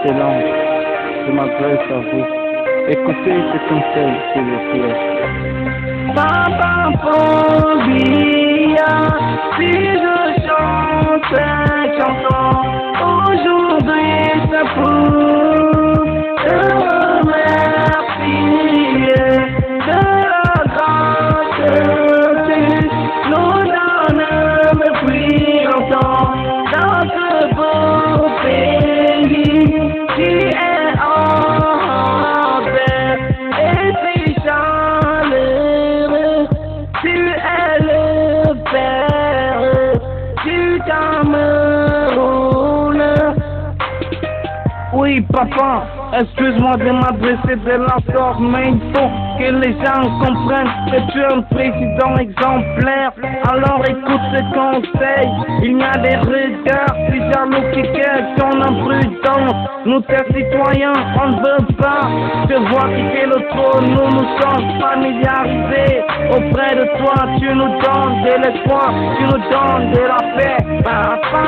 excellente. Je m'adresse à vous. Écoutez ce conseil, s'il vous plaît. Papa Phobia, si je chante cette chanson, aujourd'hui c'est pour te remercier de la grâce que tu nous donnes depuis longtemps dans ce beau pays qui est en paix et si chaleureux. Tu es le père du Cameroun. Oui, papa, excuse-moi de m'adresser de la sorte, mais il faut que les gens comprennent que tu es un président exemplaire. Alors écoute ce conseil, il y a des regards si jaloux qui guettent ton imprudence. Nous tes citoyens, on ne veut pas te voir quitter le trône. Nous nous sommes familiarisés auprès de toi. Tu nous donnes de l'espoir, tu nous donnes de la paix. Papa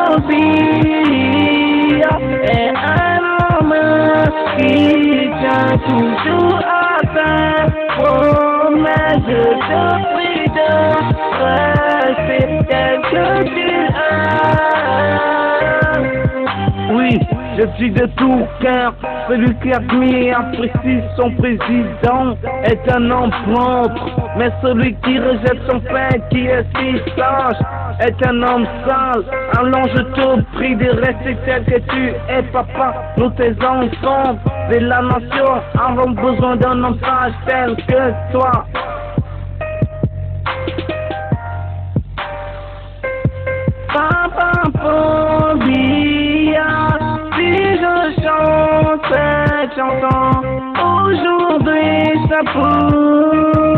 Phobia est un homme qui tient toujours à sa promesse. Je te prie de rester tel que tu es. Oui, je dis de tout cœur, celui qui admire et apprécie son président est un homme propre, mais celui qui rejette son père qui est si sage est un homme sale. Alors je te prie de rester tel que tu es, papa. Nous tes enfants de la nation avons besoin d'un homme sage tel que toi. Papa Phobia, si je chante cette chanson, aujourd'hui c'est pour